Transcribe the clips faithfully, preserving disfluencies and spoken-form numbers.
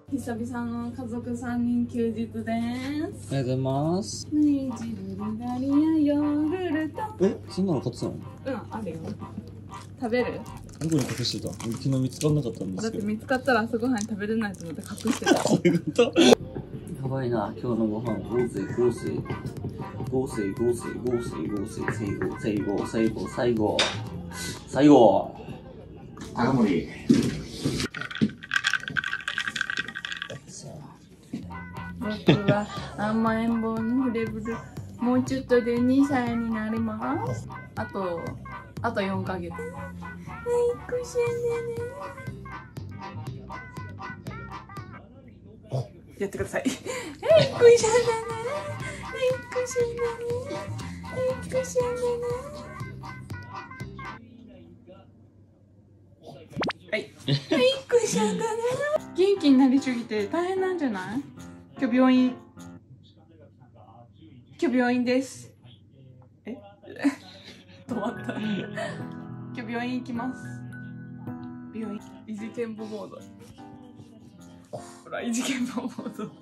久々の家族さんにん休日です。 おはようございます。 ネイジブルガリアヨーグルト。 え、そんなの買ってたの？ うん、あるよ。食べる？ どこに隠してた？昨日見つからなかったんですけど。 だって見つかったら朝ごはん食べれないと思って隠してた。 そういうこと？やばいな、今日のご飯、ゴーセイ、ゴーセイ。ゴーセイ、ゴーセイ、ゴーセイ、ゴーセイ、最後、最後、最後、最後。最後。高森。 僕は甘えん坊のフレブル。もうちょっとでにさいになります。あと、あとよんかげつ。はい、くしゃねね。やってください。はい、くしゃねね。はい、くしゃねね。はい、くしゃねね。はい。はい、くしゃねね。元気になりすぎて大変なんじゃない？今日病院。今日病院です。え止まった。今日病院行きます。病院。異次元母モード。ほら、異次元母モード。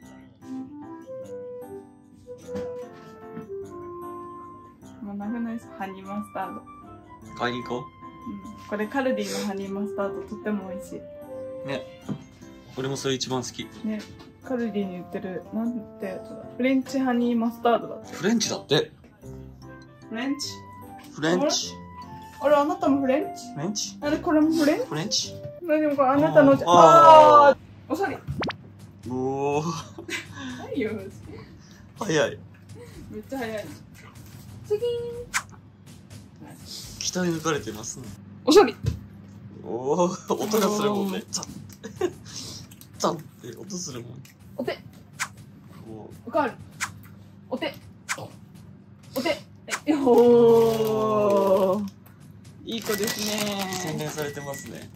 もうなくないです。ハニーマスタード。 買いに行こう。 うん、これカルディのハニーマスタードとっても美味しい。 ね。俺もそれ一番好き。 ね。カルディに売ってる、なんてやつだ。フレンチハニーマスタードだって。 フレンチだって。 フレンチフレンチ。 あれ、あなたもフレンチフレンチあれ、これもフレンチフレンチでもこれあなたのじゃ、 ああーおしゃれ。 おー。 はいよ。 早い。 めっちゃ早い。次ー鍛え抜かれてますね。 おしゃれ。 おお、音がするもんね。ザッ。ザッって音するもん。 お手。 おおかわり。お手。お手。おー。いい子ですね。 洗練されてますね。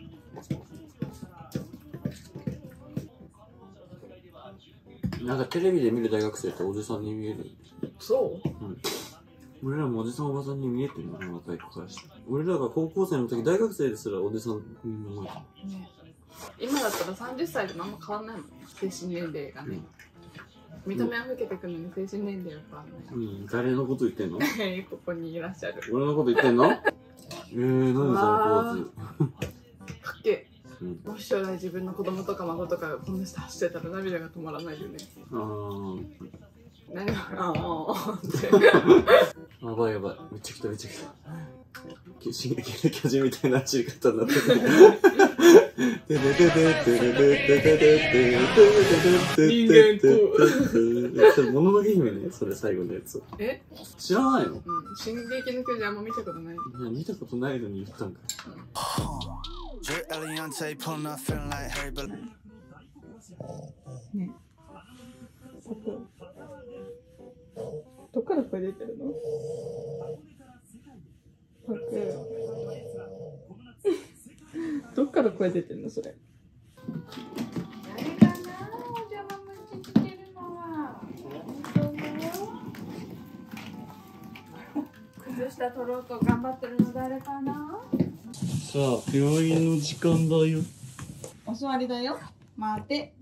なんかテレビで見る大学生っておじさんに見える。 そう？ うん。俺らもおじさんおばさんに見えてるのかな、若い子からして。俺らが高校生の時、大学生ですらおじさんに思えた。 ね、今だったらさんじゅっさいでもあんま変わんないもん。精神年齢がね。うん、見た目は老けてくるのに精神年齢は変わんない。 うん、誰のこと言ってんの？ここにいらっしゃる。 俺のこと言ってんの？えー、何そのポーズ。 かっけえ。 もし将来自分の子供とか孫とかこの人走ってたら涙が止まらないよね。 あー。 何がああって。 やばいやばい。めっちゃ来ためっちゃ来た。進撃の巨人みたいな走り方になってる。もののけ姫ね、それ最後のやつ。え？知らないの？うん。 進撃の巨人あんま見たことない。 いや、見たことないのに言ったんか。ね。 どっから声出てるの？パク。どっから声出てるのそれ？誰かな？お邪魔虫してるのは。靴下取ろうと頑張ってるの誰かな？ さあ、病院の時間だよ。 お座りだよ。待て。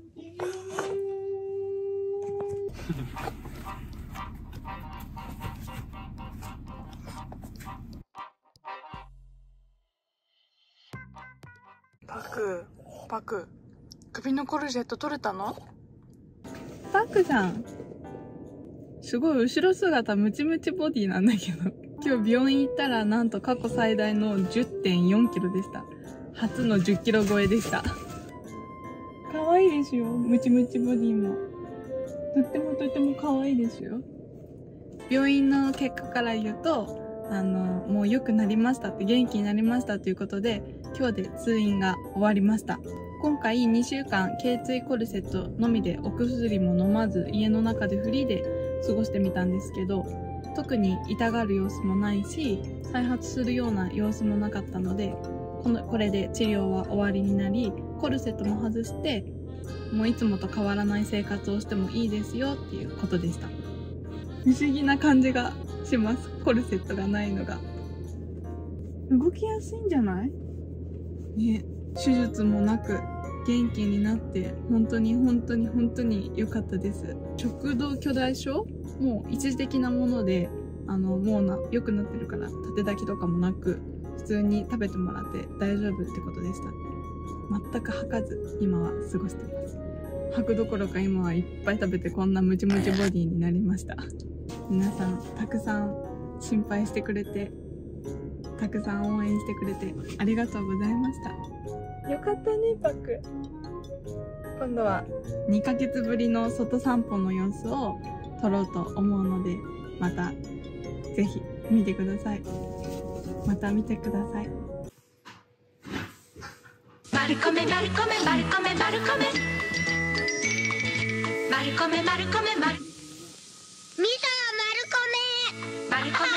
パク、パク、首のコルジェット取れたの？パクさん、すごい後ろ姿ムチムチボディなんだけど、今日病院行ったらなんと過去最大の じゅってんよんキロでした。初のじゅっキロ超えでした。可愛いですよ、ムチムチボディも。とってもとっても可愛いですよ。病院の結果から言うと、あの、もう良くなりましたって、元気になりましたということで、今日で通院が終わりました。今回にしゅうかん頸椎コルセットのみでお薬も飲まず家の中でフリーで過ごしてみたんですけど、特に痛がる様子もないし、再発するような様子もなかったので、この、これで治療は終わりになり、コルセットも外して、もういつもと変わらない生活をしてもいいですよっていうことでした。不思議な感じがします。コルセットがないのが。動きやすいんじゃない？ね、手術もなく、 元気になって本当に本当に本当に良かったです。食道巨大症もう一時的なもので、あのもうな良くなってるから、立て抱きとかもなく普通に食べてもらって大丈夫ってことでした。全く吐かず今は過ごしてます。吐くどころか今はいっぱい食べてこんなムチムチボディになりました。皆さんたくさん心配してくれて、たくさん応援してくれてありがとうございました。よかったねパク。今度はにかげつぶりの外散歩の様子を撮ろうと思うので、またぜひ見てください。また見てください。 マルコメマルコメマルコメマルコメマルコメマルコメマル見たマルコメマルコメ